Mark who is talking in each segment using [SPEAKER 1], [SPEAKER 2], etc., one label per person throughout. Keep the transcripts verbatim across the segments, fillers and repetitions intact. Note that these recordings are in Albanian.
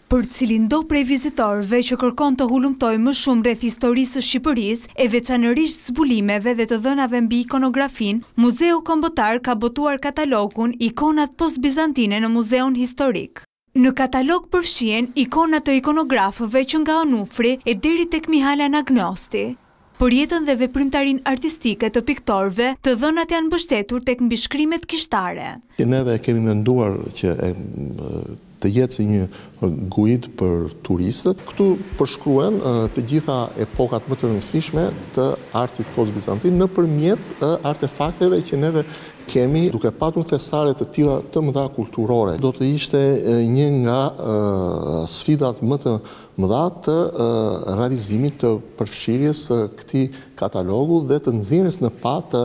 [SPEAKER 1] Për cilin do prej vizitorëve që kërkon të hulumtoj më shumë rreth historisë së Shqipërisë, e veçanërisht zbulimeve dhe të dhënave mbi ikonografin, Muzeu Kombëtar ka botuar katalogun Ikonat post-bizantine në Muzeun Historik. Në katalog përfshihen ikonat të ikonografëve që nga Onufri e deri tek Mihala Agnosti. Për jetën dhe veprimtarin artistike të piktorëve, të dhënat janë mbështetur tek mbishkrimet kishtare.
[SPEAKER 2] Neve kemi menduar që e, të jetë si një guid për turistët. Këtu përshkruen të gjitha epokat më të rëndësishme të artit post-bizantin nëpërmjet artefakteve që neve kemi, duke patur thesare të tilla të mëdha kulturore. Do të ishte një nga sfidat më të mëdha të realizimit të përfshirjes së këtij katalogu dhe të nxjerrjes në pa të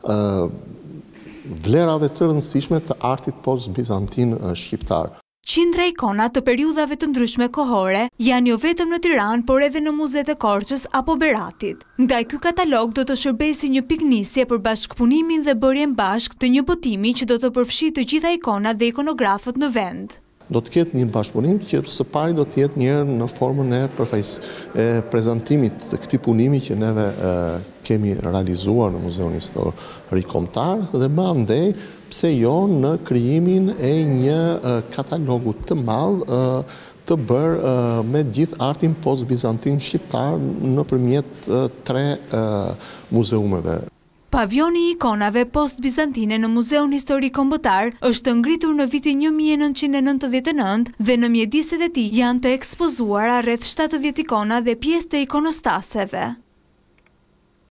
[SPEAKER 2] vlerave të rëndësishme të artit post-bizantin shqiptar.
[SPEAKER 1] Qindra ikona të periudhave të ndryshme kohore janë jo vetëm në Tiranë, por edhe në muzet e Korçës apo Beratit. Ndaj ky katalog do të shërbejë një piknisje për bashkëpunimin dhe bërjen bashk të një botimi që do të përfshijë të gjitha ikonat dhe ikonografët në vend.
[SPEAKER 2] Do të ketë një bashkëpunim që së pari do të jetë një në formën e përfaqës e prezantimit të këtij punimi që neve e, kemi realizuar në Muzeun Historik Kombëtar dhe më andej pse jo në krijimin e një e, katalogu të madh e, të bërë e, me gjithë artin post-bizantin shqiptar nëpërmjet e, tre e, muzeumeve.
[SPEAKER 1] Pavioni i ikonave post-bizantine në Muzeun Historik Kombëtar është ngritur në vitin një mijë e nëntëqind e nëntëdhjetë e nëntë dhe në mjediset e tij janë të ekspozuara rreth shtatëdhjetë ikona dhe pjesë të ikonostaseve.